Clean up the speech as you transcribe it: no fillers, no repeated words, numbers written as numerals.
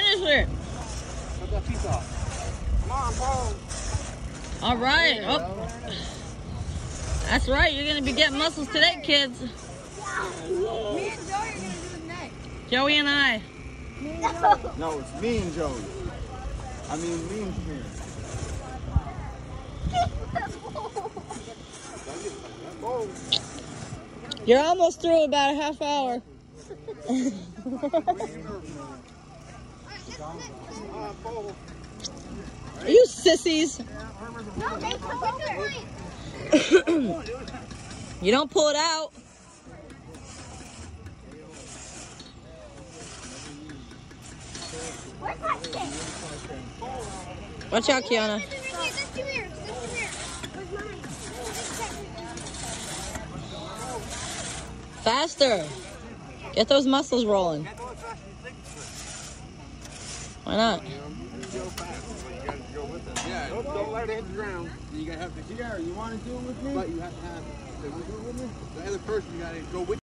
finish it. Cut that piece off. Come on, Paul. All right. Oh. That's right. You're going to be getting muscles today, kids. Me and Joey are going to do it next. Joey and I. Me and Joey. No, it's me and Joey. I mean, me and Jimmy. You're almost through about a half hour. You sissies. No, they come over. You don't pull it out. Where's my stick? Watch out, Kiana. Faster. Get those muscles rolling. Why not? Yeah, don't let it hit the ground. You gotta have to. Yeah, you want to do it with me? But you have to have. Do it with me. The other person, you gotta go with.